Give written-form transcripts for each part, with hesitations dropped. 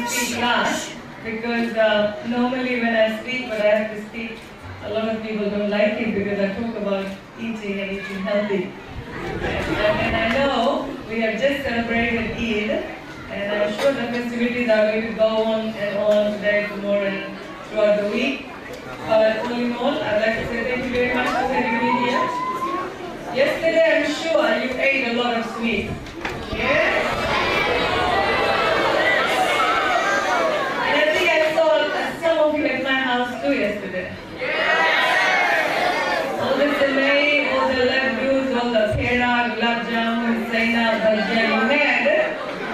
to speak last because normally when I speak, but I have to speak, a lot of people don't like it because I talk about eating and eating healthy. And I know we have just celebrated Eid, and I'm sure the festivities are going to go on and on today, tomorrow, and throughout the week. But all in all, I'd like to say thank you very much for having me here. Yesterday, I'm sure you ate a lot of sweets. Yes? And I think I saw some of you at my house too yesterday. All the samay, all the laddus, all the pera, gulab jamun, saina, bhajia,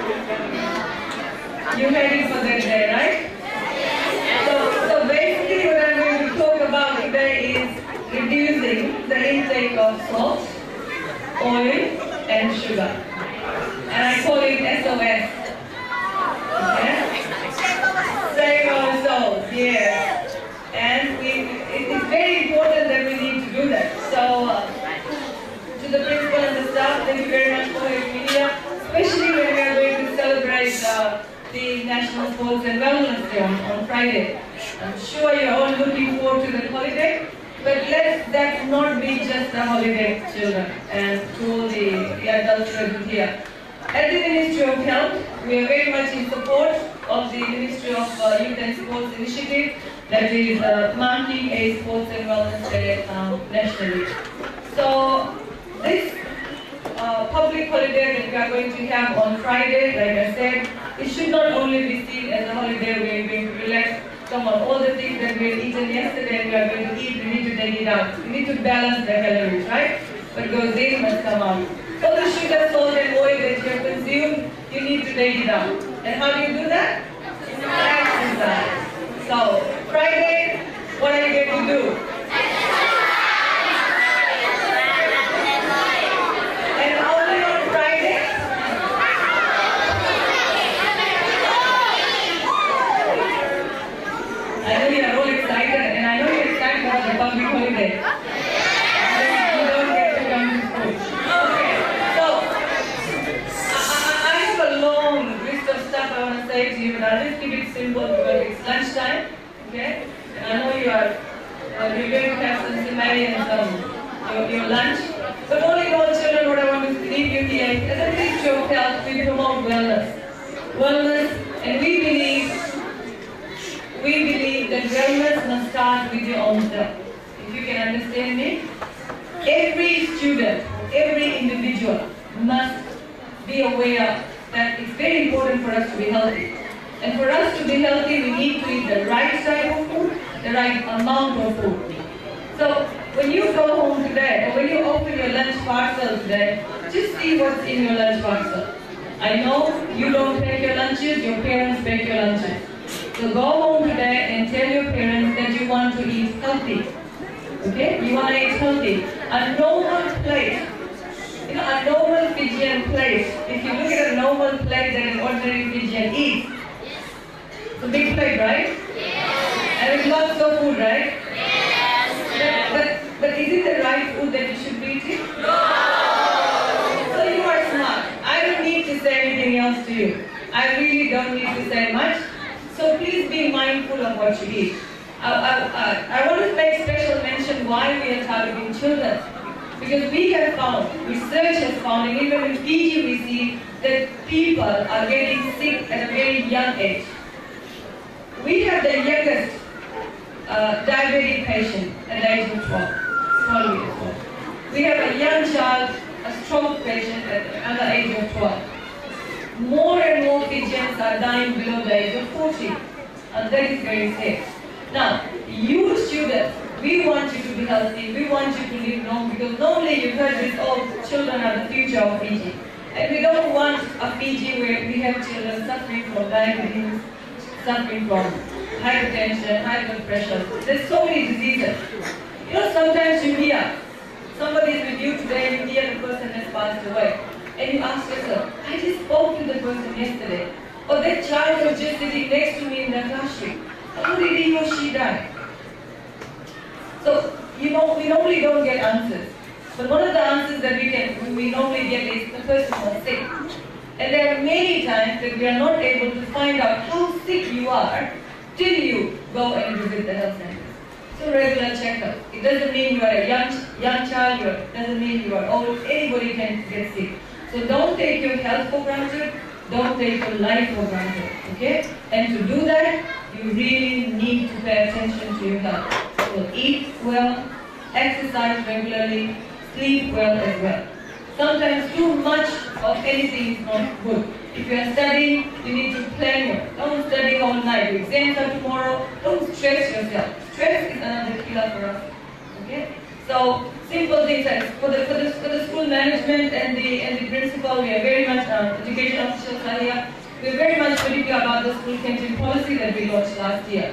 you had it for that day, right? So basically what I'm going to talk about today is reducing the intake of salt, oil and sugar. And I call it SOS. Okay? Save our souls, yes. And it is very important that we need to do that. So to the principal and the staff, thank you very much for having me here, especially when we are going to celebrate the National Sports and Wellness Day on Friday. I'm sure you're all looking forward to the holiday, but let that not be just a holiday, children, and to all the adults present here. At the Ministry of Health, we are very much in support of the Ministry of Youth and Sports initiative that is marking a Sports and Wellness Day nationally. So this public holiday that we are going to have on Friday, like I said, it should not only be seen as a holiday where we're going to relax. Come on, all the things that we have eaten yesterday and we are going to eat, we need to take it out. We need to balance the calories, right? What goes in must come out. All the sugar, salt and oil that you have consumed, you need to take it out. And how do you do that? Exercise. So, Friday, what are you going to do? I know you are all excited, and I know you're excited about the public holiday. You don't get to come to school. Okay, so I have a long list of stuff I want to say to you, but I'll just keep it simple because it's lunchtime. Okay, and I know you're going to have some samay and your lunch. But all in all, children, what I want to leave you here is, as a Ministry of Health, we promote wellness, and we believe that wellness must start with your own self. If you can understand me, every student, every individual must be aware that it's very important for us to be healthy. And for us to be healthy, we need to eat the right type of food, the right amount of food. So when you go home today, or when you open your lunch parcel today, just see what's in your lunch parcel. I know you don't pack your lunches, your parents pack your lunches. So go home today and tell your parents that you want to eat healthy. Okay? You want to eat healthy. A normal plate, a normal Fijian plate, if you look at a normal plate that an ordinary Fijian eats, it's a big plate, right? Yes. And it's lots of food, right? Yes. But is it the right food that you should be eating? No. So you are smart. I don't need to say anything else to you. I really don't need to say much. So please be mindful of what you eat. I want to make special mention why we are targeting children. Because we have found, research has found, and even in Fiji we see that people are getting sick at a very young age. We have the youngest diabetic patient at the age of 12 years old. We have a young child, a stroke patient at the age of 12. More and more Fijians are dying below the age of 40, and that is very sad. Now, you students, we want you to be healthy, we want you to live long, because normally you've heard this, all children are the future of Fiji. And we don't want a Fiji where we have children suffering from diabetes, suffering from hypertension, high blood pressure. There's so many diseases. Sometimes you hear, somebody is with you today, you hear the person has passed away. And you ask yourself, I just spoke to the person yesterday. Or that child was just sitting next to me in the classroom. How did he or she die? So, we normally don't get answers. But one of the answers that we normally get is the person was sick. And there are many times that we are not able to find out how sick you are till you go and visit the health center. So regular checkup. It doesn't mean you are a young child, it doesn't mean you are old, anybody can get sick. So don't take your health for granted, don't take your life for granted, okay? And to do that, you really need to pay attention to your health. So eat well, exercise regularly, sleep well as well. Sometimes too much of anything is not good. If you are studying, you need to plan your. Don't study all night. Your exams are tomorrow. Don't stress yourself. Stress is another killer for us. Okay? So simple things like for the school management and the principal, we are very much education officials are here. We are very much particular about the school canteen policy that we launched last year.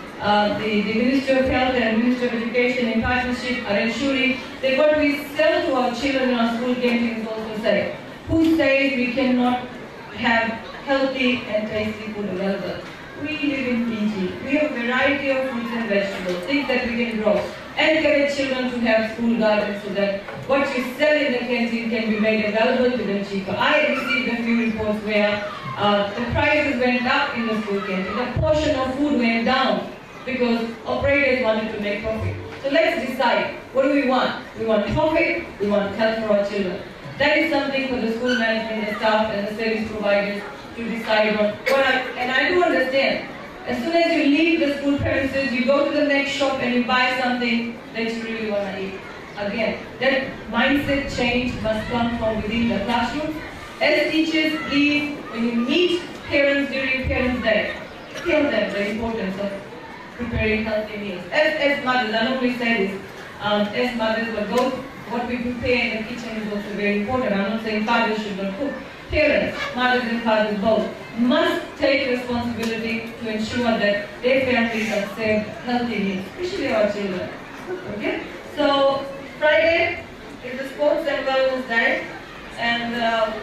The Ministry of Health and Ministry of Education in partnership are ensuring that what we sell to our children in our school canteens is also safe. Who says we cannot have healthy and tasty food available? We live in Fiji. We have a variety of fruits and vegetables, things that we can grow. Encourage children to have school gardens so that what you sell in the canteen can be made available to them cheaper. I received a few reports where the prices went up in the school canteen. The portion of food went down because operators wanted to make profit. So let's decide, what do we want? We want profit, we want health for our children. That is something for the school management, the staff and the service providers to decide on. And I do understand, as soon as you leave the school premises, you go to the next shop and you buy something that you really want to eat. Again, that mindset change must come from within the classroom. As teachers, please, when you meet parents during Parents' Day, tell them the importance of preparing healthy meals. As mothers, I normally say this, as mothers, but both what we prepare in the kitchen is also very important. I'm not saying fathers should not cook. Parents, mothers and fathers both, must take responsibility to ensure that their families are served healthy meals, especially our children. Okay? So, Friday is the Sports and Wellness Day, and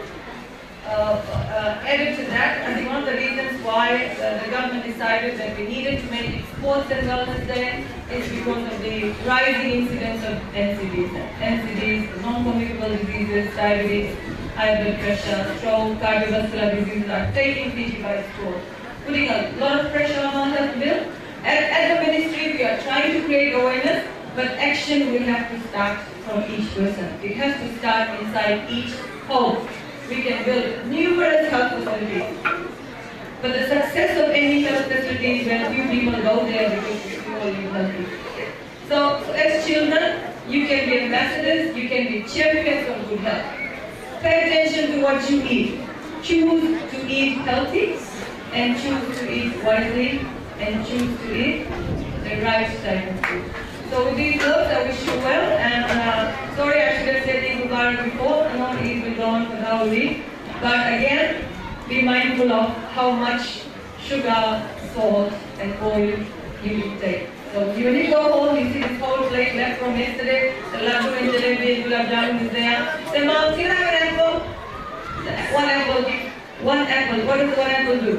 added to that, I think one of the reasons why the government decided that we needed to make it Sports and Wellness Day is because of the rising incidence of NCDs, non-communicable diseases, diabetes, high blood pressure, stroke, cardiovascular diseases are taking Fiji by storm, putting a lot of pressure on our health bill. As a ministry, we are trying to create awareness, but action will have to start from each person. It has to start inside each home. We can build numerous health facilities, but the success of any health facility is when few people go there because people live healthy. So as children, you can be ambassadors, you can be champions of good health. Pay attention to what you eat. Choose to eat healthy, and choose to eat wisely, and choose to eat the right type of food. So with these words, I wish you well, and sorry I should have said Eid Mubarak before. I know Eid will go on for the whole week, but again, be mindful of how much sugar, salt, and oil you take. So when you go home, you see this whole plate left from yesterday, the laddu and jalebi, gulab jamun is there. Say, Mom, can I have an apple? One apple. One apple. What does one apple do?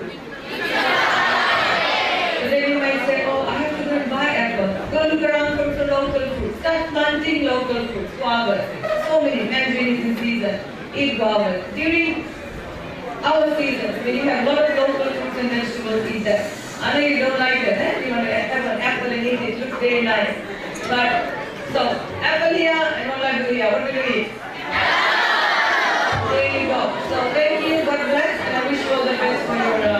So then you might say, oh, I have to go and buy apple. Go look around for some local fruits. Start planting local fruits. Guavas. So many mandarins in season. Eat guavas. During our season, when you have a lot of local fruits and vegetables, eat that. I know you don't like it, eh? You want to have an apple and eat it. It looks very nice. But, so, apple here and one laddu here. What will you eat? There you go. So, thank you. God bless. And I wish you all the best for your